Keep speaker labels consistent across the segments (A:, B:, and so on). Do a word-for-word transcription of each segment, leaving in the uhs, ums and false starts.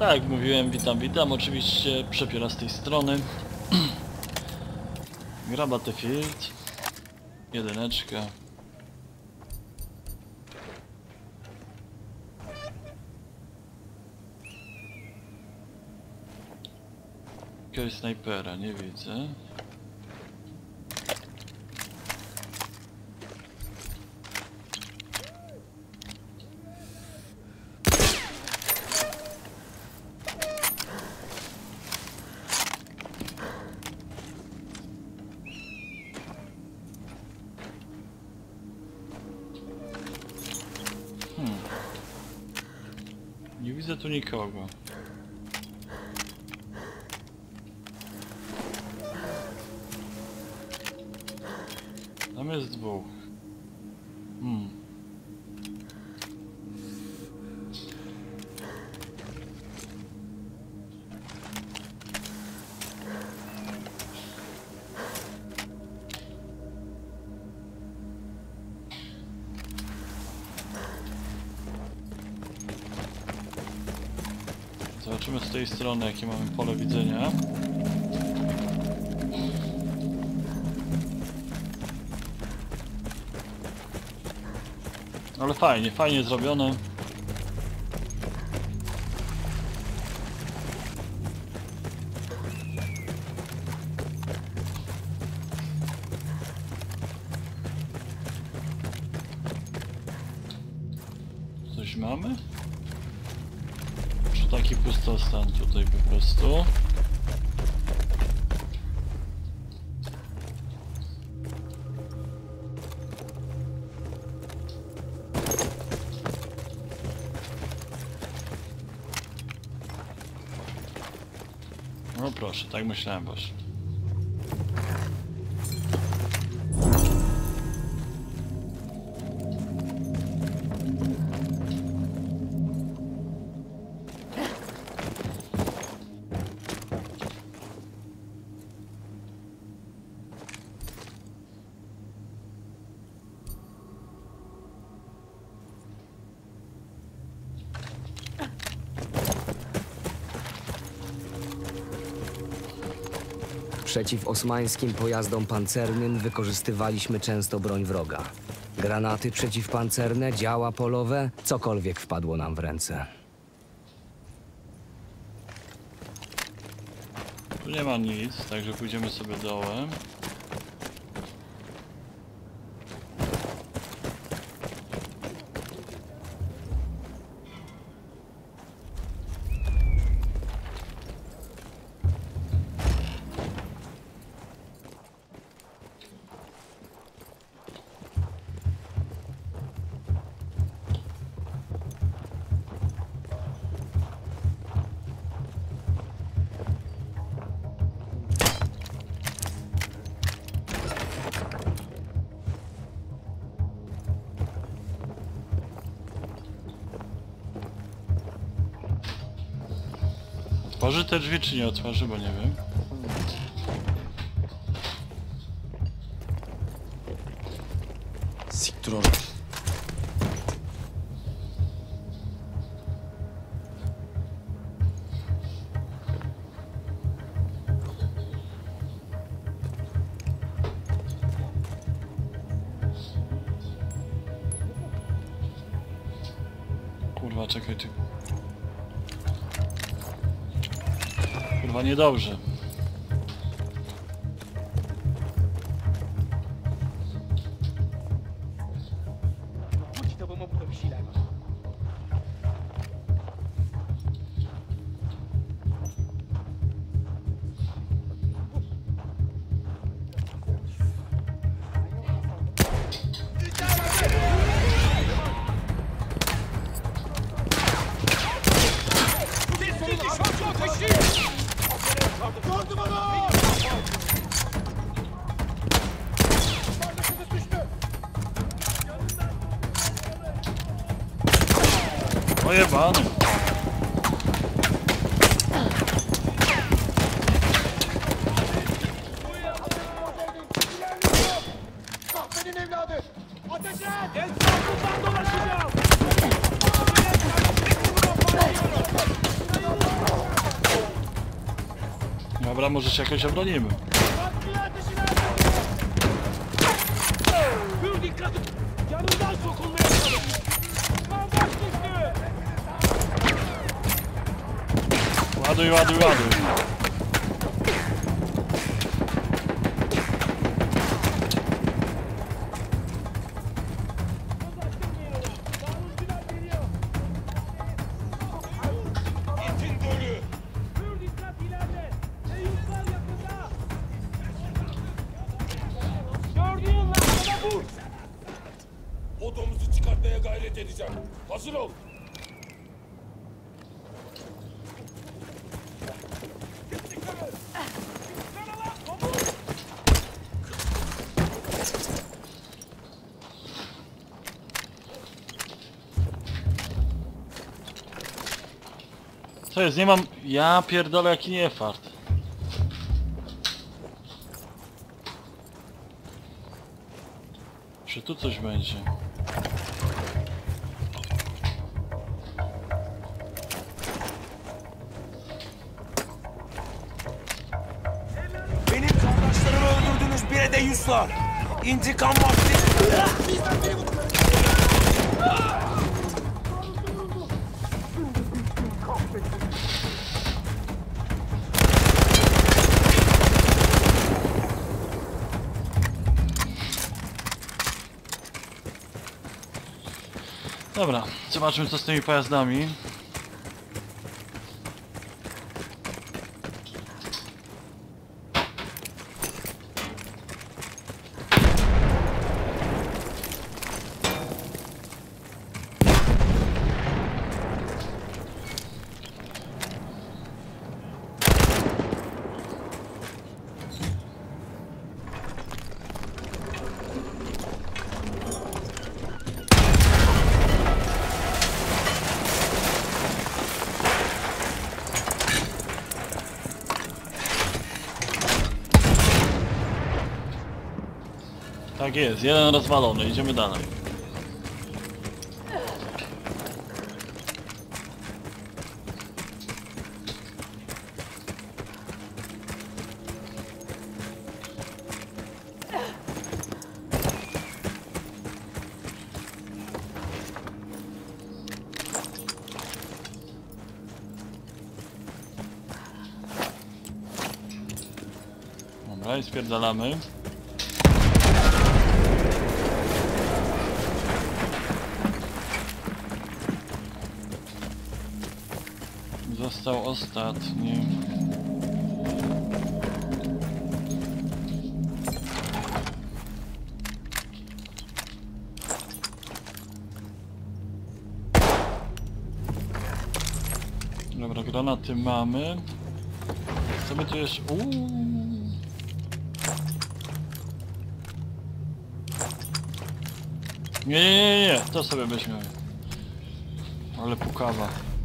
A: Tak jak mówiłem, witam, witam. Oczywiście przepiera z tej strony. Gra Battlefield. Jedyneczka. Jakiegoś snajpera, nie widzę. Hmm. Nie widzę tu nikogo. Tam jest dwóch. Hmm. Zobaczymy z tej strony, jakie mamy pole widzenia. Ale fajnie, fajnie zrobione. Coś mamy? Czy taki pustostan tutaj po prostu? No proszę, tak myślałem właśnie.
B: Przeciw osmańskim pojazdom pancernym wykorzystywaliśmy często broń wroga. Granaty przeciwpancerne, działa polowe, cokolwiek wpadło nam w ręce.
A: Tu nie ma nic, także pójdziemy sobie dołem. Otworzy te drzwi, czy nie otworzy, bo nie wiem.
C: Siktur.
A: Kurwa, czekaj, ty. Kurwa, niedobrze. Pojebany.
D: Kahvenin evladı! Ateş et!
E: El sağ dolaşacağım!
A: Dobra, może się jakoś obronimy. Ładuj, ładuj, ładuj.
C: Odomuzu çıkartmaya gayret edeceğim. Hazır ol.
A: Co jest? Nie mam... Ja pierdolę, jaki nie fart. Czy tu coś będzie?
C: Benim kardeşlerimi öldürdünüz, bire de yüz var. İntikam vakti.
A: Dobra, zobaczmy co z tymi pojazdami. Tak jest, jeden rozwalony, idziemy dalej. Dobra, i spierdalamy. Został ostatni. Dobra, granaty mamy. Co my tu jeszcze... Uuu. Nie, nie, nie, nie, to sobie weźmiemy. Ale pukawa.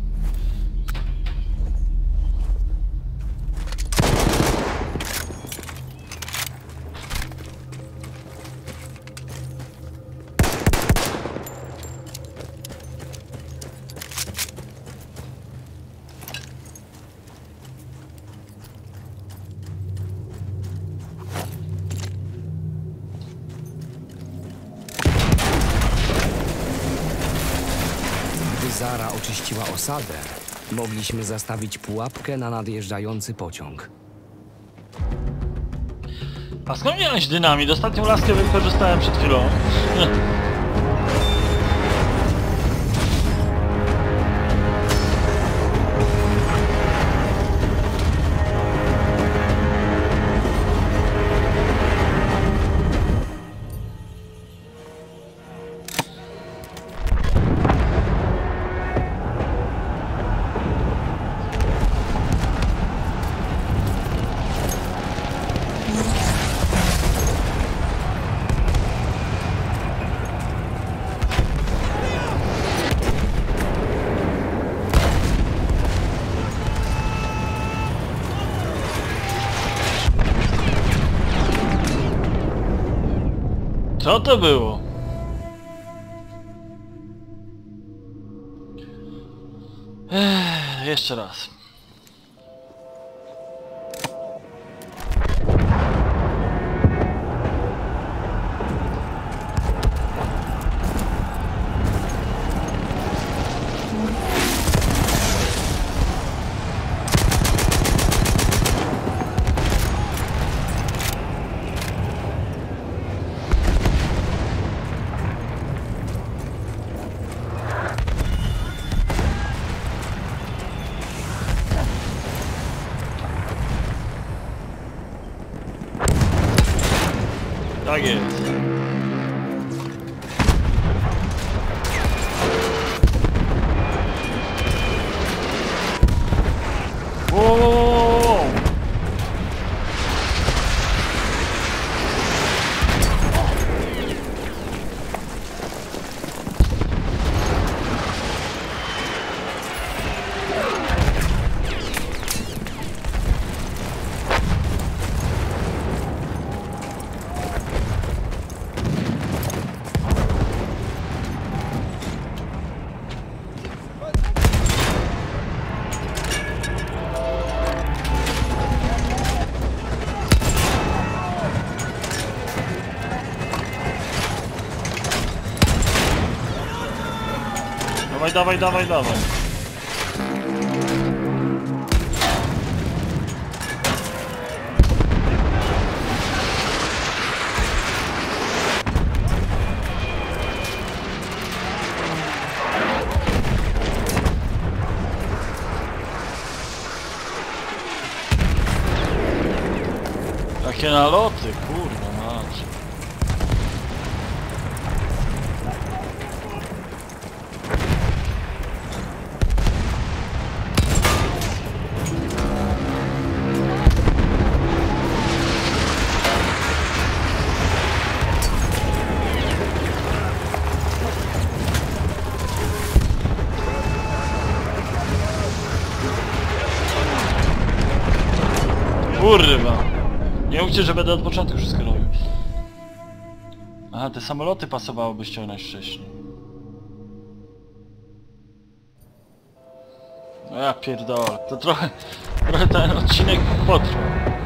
B: Gdy Zara oczyściła osadę, mogliśmy zastawić pułapkę na nadjeżdżający pociąg.
A: A skąd miałeś dynamit? Ostatnią laskę wykorzystałem przed chwilą. Co to było? Ech, jeszcze raz. Tak jest. Wow, wow, wow, wow. Dawaj, dawaj, dawaj, dawaj. Takie naloty, kurwa mać. Kurwa. Nie mówcie, że będę od początku wszystko robił. Aha, te samoloty pasowałoby ściągnąć wcześniej. No ja pierdolę, to trochę, trochę ten odcinek potrwał.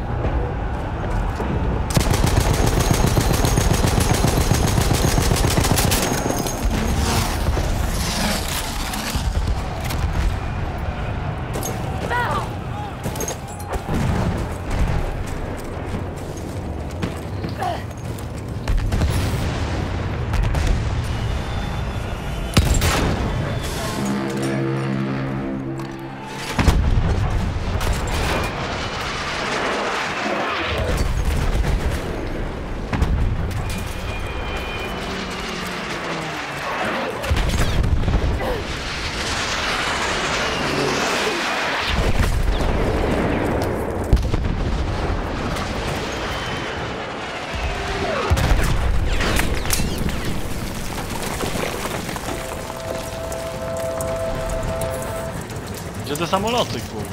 A: Gdzie te samoloty, kurwa?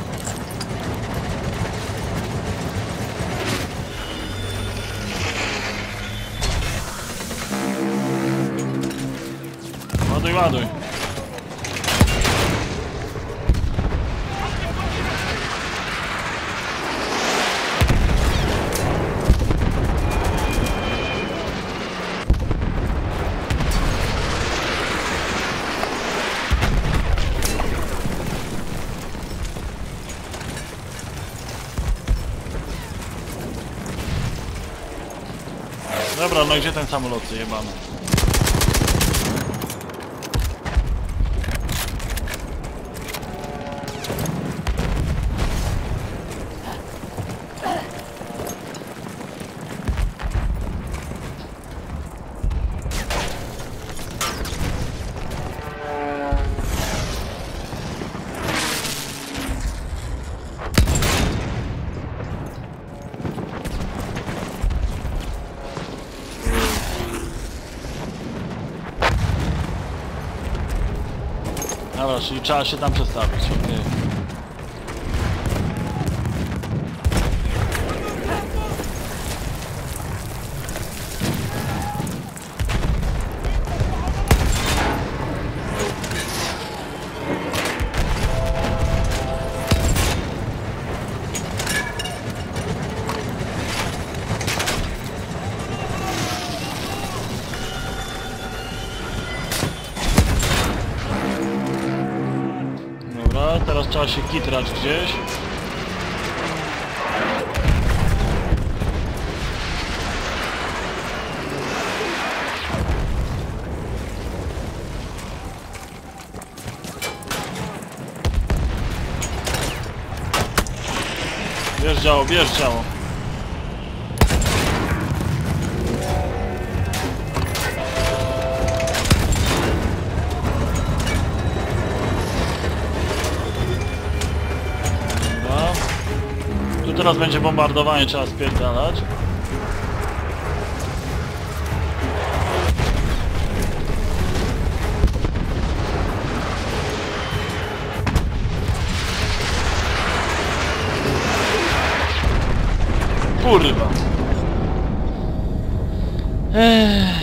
A: Ładuj, ładuj. Dobra, no gdzie ten samolot jebany? Dobra, czyli trzeba się tam przestawić, okej. Dobra, teraz trzeba się kitrać gdzieś. Bierz działo, bierz działo. teraz będzie bombardowanie, trzeba spierdalać. Kurwa. Eee.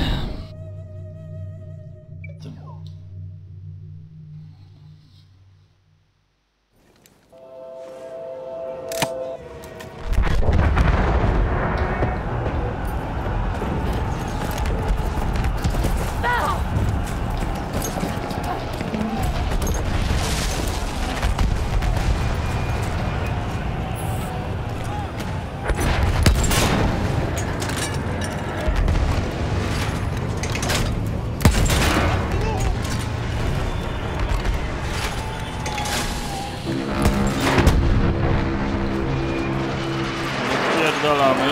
A: Spierdalamy.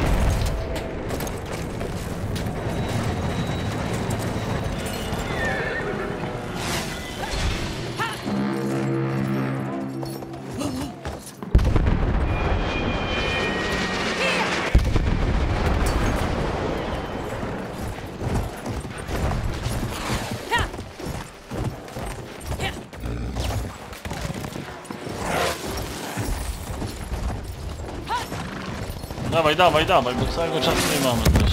A: Dawaj, dawaj, dawaj, bo całego czasu nie mamy też.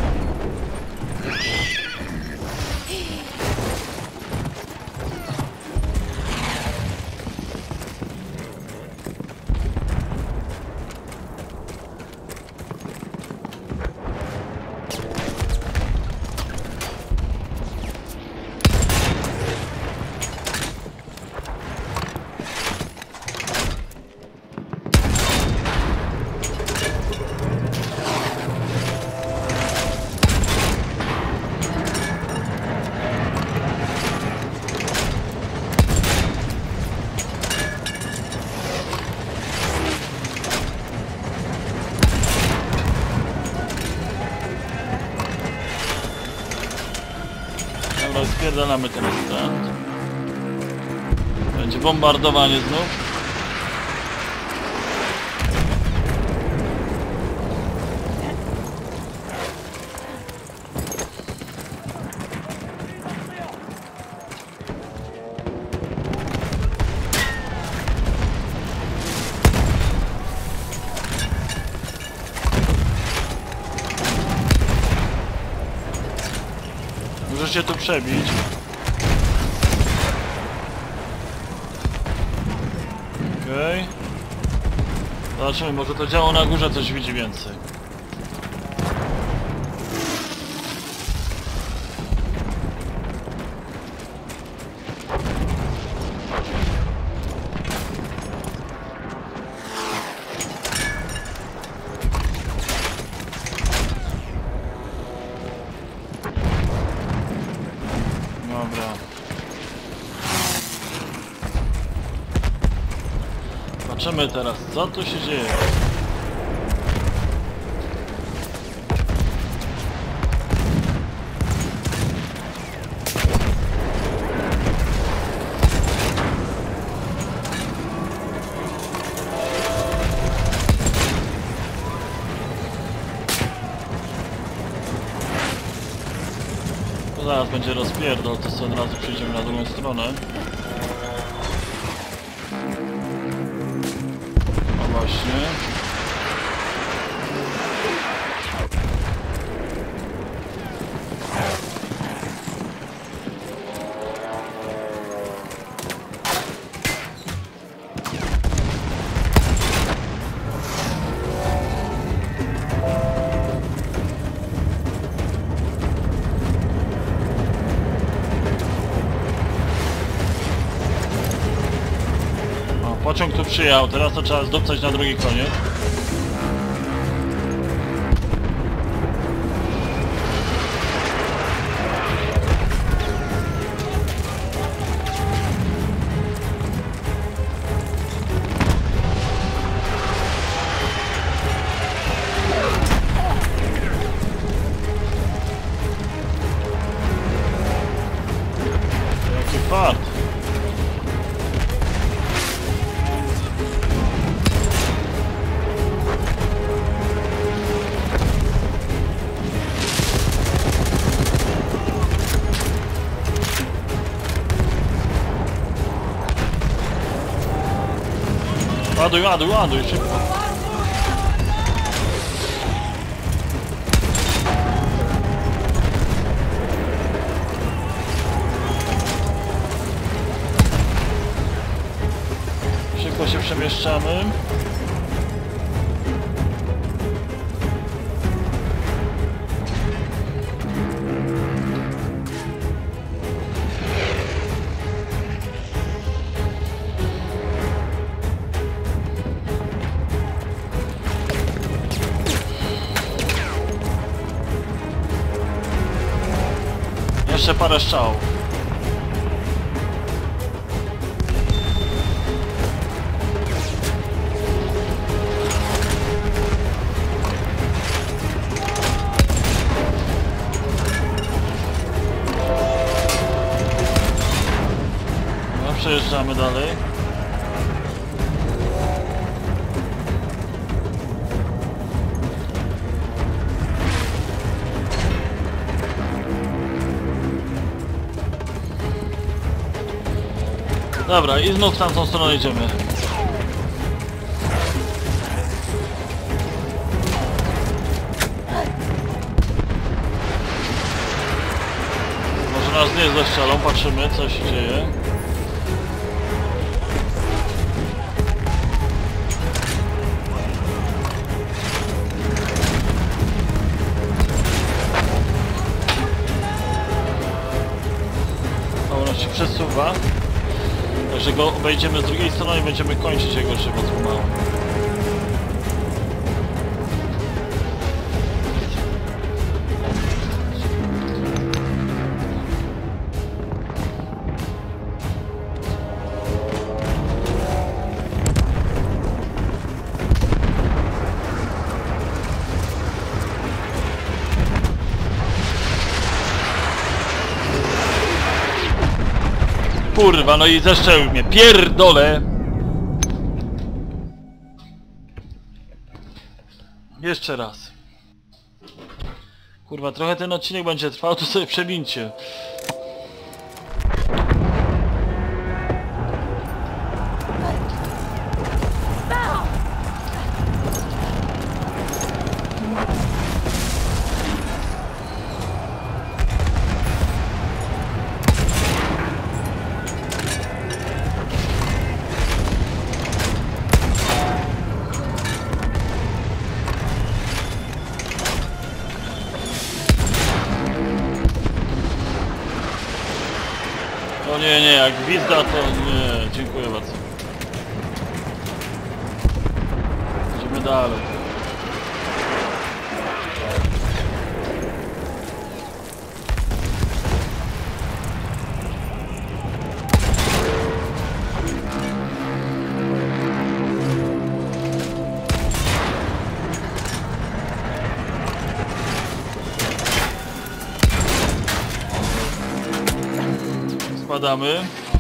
A: Dobra, spierdalamy teraz stąd. Będzie bombardowanie znów. Możecie tu przebić. Okej. Okay. Zobaczymy, może to działo na górze coś widzi więcej. Dobra. Zobaczymy teraz, co tu się dzieje. Zaraz będzie rozpierdol, to sobie od razu przejdziemy na drugą stronę. O właśnie. Pociąg tu przyjechał, teraz to trzeba zdupcać na drugi koniec. Jaki fart! Ładuj, ładuj, ładuj, szybko. Szybko się przemieszczamy. Jeszcze parę strzałów. No, przejeżdżamy dalej. Dobra, i znów w tamtą stronę idziemy. Może nas nie zestrzelą, patrzymy co się dzieje. O, ono się przesuwa. Także go obejdziemy z drugiej strony i będziemy kończyć jego żywot pomału. Kurwa, no i zeszczeł mnie, pierdolę! Jeszcze raz. Kurwa, trochę ten odcinek będzie trwał, to sobie przewincie. O nie, nie, jak gwizda to nie, dziękuję bardzo. Idziemy dalej. Spadamy.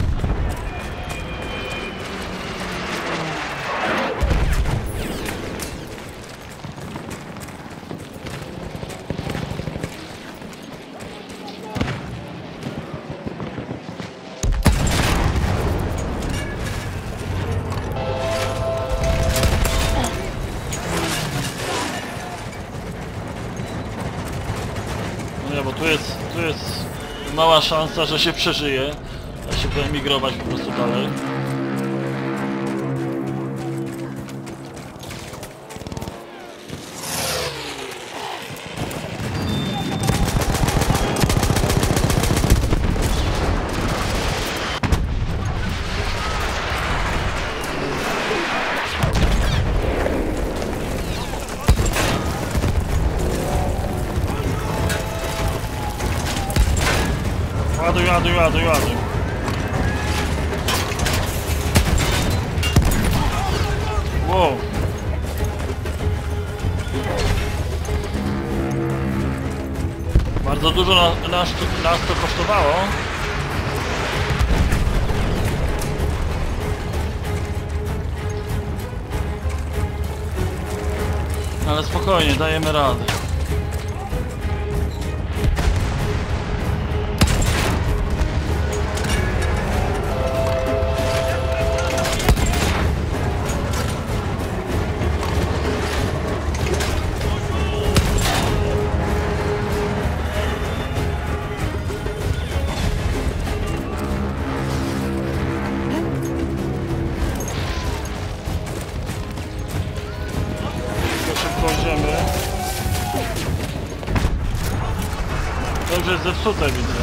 A: No nie, bo tu jest, tu jest mała szansa, że się przeżyje. Da się wyemigrować po prostu dalej. Ładuj, ładuj, ładuj, ładuj. Wow. Bardzo dużo na, nas, nas to kosztowało. Ale spokojnie, dajemy radę. już jest zepsute, widzę.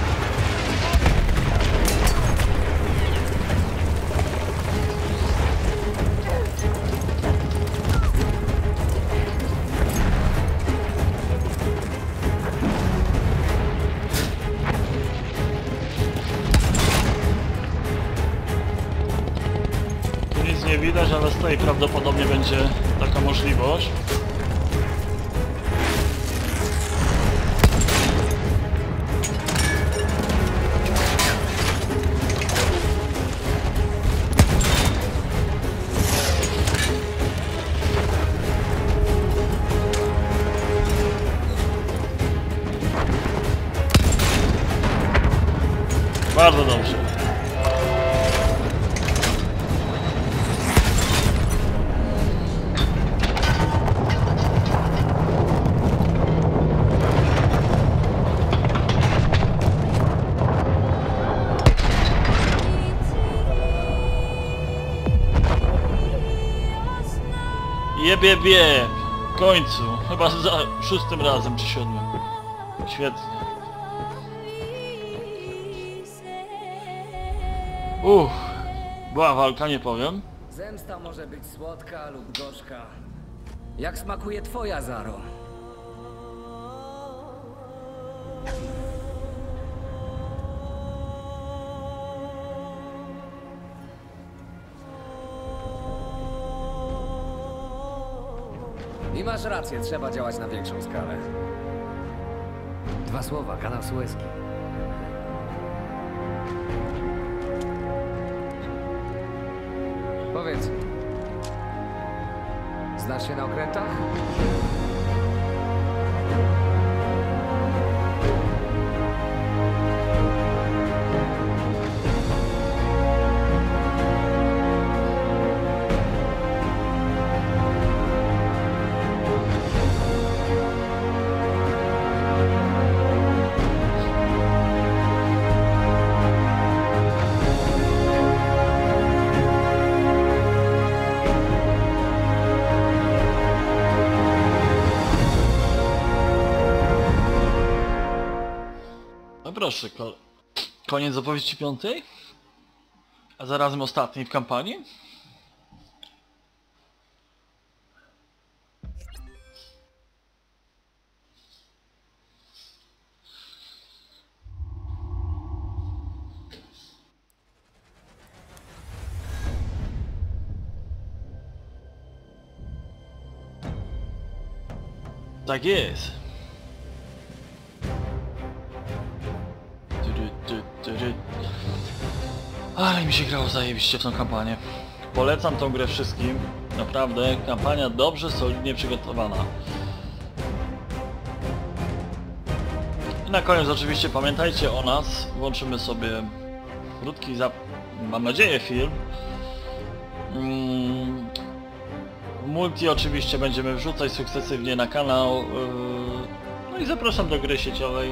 A: Tu nic nie widać, ale z tej prawdopodobnie będzie taka możliwość. Bardzo dobrze. Jebie bie! W końcu. Chyba za szóstym razem czy siódmym. Świetnie. Uff, była walka, nie powiem.
B: Zemsta może być słodka lub gorzka. Jak smakuje twoja, Zaro? I masz rację, trzeba działać na większą skalę. Dwa słowa, kanał Suezki. Powiedz, znasz się na okrętach?
A: No proszę, ko koniec opowieści piątej? A zarazem ostatniej w kampanii? Tak jest. Ale mi się grało zajebiście w tą kampanię. Polecam tą grę wszystkim. Naprawdę, kampania dobrze, solidnie przygotowana. I na koniec oczywiście pamiętajcie o nas. Włączymy sobie krótki, zap mam nadzieję, film. Mm. Multi oczywiście będziemy wrzucać sukcesywnie na kanał. No i zapraszam do gry sieciowej.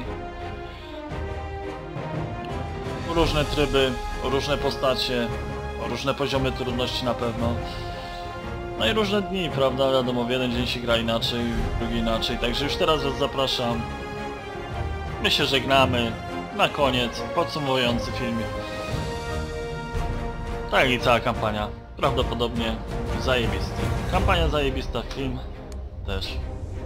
A: Różne tryby, różne postacie, różne poziomy trudności na pewno. No i różne dni, prawda? Wiadomo, w jeden dzień się gra inaczej, w drugi inaczej. Także już teraz was zapraszam. My się żegnamy. Na koniec podsumowujący film. Tak i cała kampania. Prawdopodobnie zajebisty. Kampania zajebista, film też.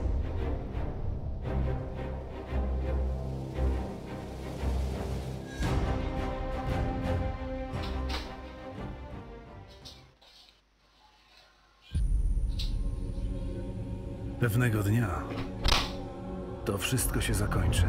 E: Pewnego dnia to wszystko się zakończy.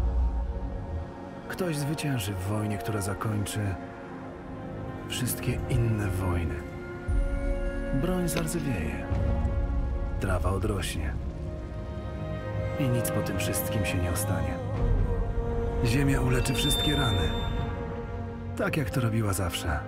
E: Ktoś zwycięży w wojnie, która zakończy wszystkie inne wojny. Broń zardzewieje, trawa odrośnie i nic po tym wszystkim się nie ostanie. Ziemia uleczy wszystkie rany, tak jak to robiła zawsze.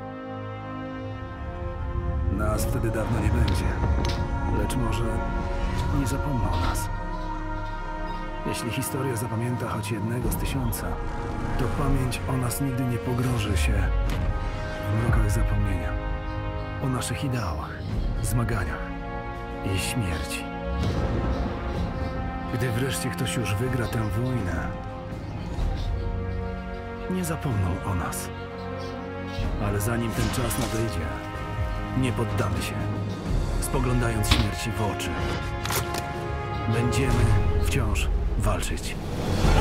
E: Nas wtedy dawno nie będzie, lecz może nie zapomną o nas. Jeśli historia zapamięta choć jednego z tysiąca, to pamięć o nas nigdy nie pogrąży się w mrokach zapomnienia. O naszych ideałach, zmaganiach i śmierci. Gdy wreszcie ktoś już wygra tę wojnę, Nie zapomną o nas. Ale zanim ten czas nadejdzie, nie poddamy się, spoglądając śmierci w oczy. Będziemy wciąż walczyć.